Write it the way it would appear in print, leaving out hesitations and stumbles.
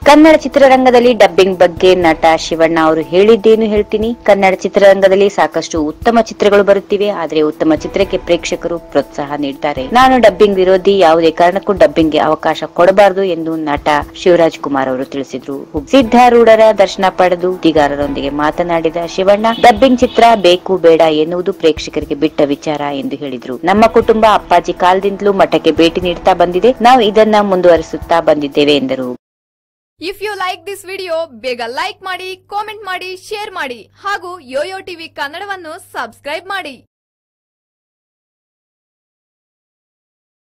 ಕನ್ನಡ ಚಿತ್ರರಂಗದಲ್ಲಿ ಡಬ್ಬಿಂಗ್ ಬಗ್ಗೆ ನಟ ಶಿವಣ್ಣ ಅವರು ಹೇಳಿದ್ದೇನು ಹೇಳ್ತೀನಿ. ಕನ್ನಡ ಚಿತ್ರರಂಗದಲ್ಲಿ ಸಾಕಷ್ಟು ಉತ್ತಮ ಚಿತ್ರಗಳು ಬರುತ್ತಿವೆ, ಆದ್ರೆ ಉತ್ತಮ ಚಿತ್ರಕ್ಕೆ ಪ್ರೇಕ್ಷಕರು ಪ್ರೋತ್ಸಾಹ ನೀಡ್ತಾರೆ. ನಾನು ಡಬ್ಬಿಂಗ್ ವಿರೋಧಿ, ಯಾವುದೇ ಕಾರಣಕ್ಕೂ ಡಬ್ಬಿಂಗ್ಗೆ ಅವಕಾಶ ಕೊಡಬಾರದು ಎಂದು ನಟ ಶಿವರಾಜ್ ಕುಮಾರ್ ಅವರು ತಿಳಿಸಿದ್ರು. ಸಿದ್ಧಾರೂಢರ ದರ್ಶನ ಪಡೆದು ಸುದ್ದಿಗಾರರೊಂದಿಗೆ ಮಾತನಾಡಿದ ಶಿವಣ್ಣ, ಡಬ್ಬಿಂಗ್ ಚಿತ್ರ ಬೇಕು ಬೇಡ ಎನ್ನುವುದು ಪ್ರೇಕ್ಷಕರಿಗೆ ಬಿಟ್ಟ ವಿಚಾರ ಎಂದು ಹೇಳಿದ್ರು. ನಮ್ಮ ಕುಟುಂಬ ಅಪ್ಪಾಜಿ ಕಾಲದಿಂದಲೂ ಮಠಕ್ಕೆ ಭೇಟಿ ನೀಡುತ್ತಾ ಬಂದಿದೆ, ನಾವು ಇದನ್ನ ಮುಂದುವರಿಸುತ್ತಾ ಬಂದಿದ್ದೇವೆ ಎಂದರು. If you like this video ಬೇಗ ಲೈಕ್ ಮಾಡಿ, ಕಾಮೆಂಟ್ ಮಾಡಿ, ಶೇರ್ ಮಾಡಿ ಹಾಗೂ ಯೋಯೋ ಟಿವಿ ಕನ್ನಡವನ್ನು ಸಬ್ಸ್ಕ್ರೈಬ್ ಮಾಡಿ.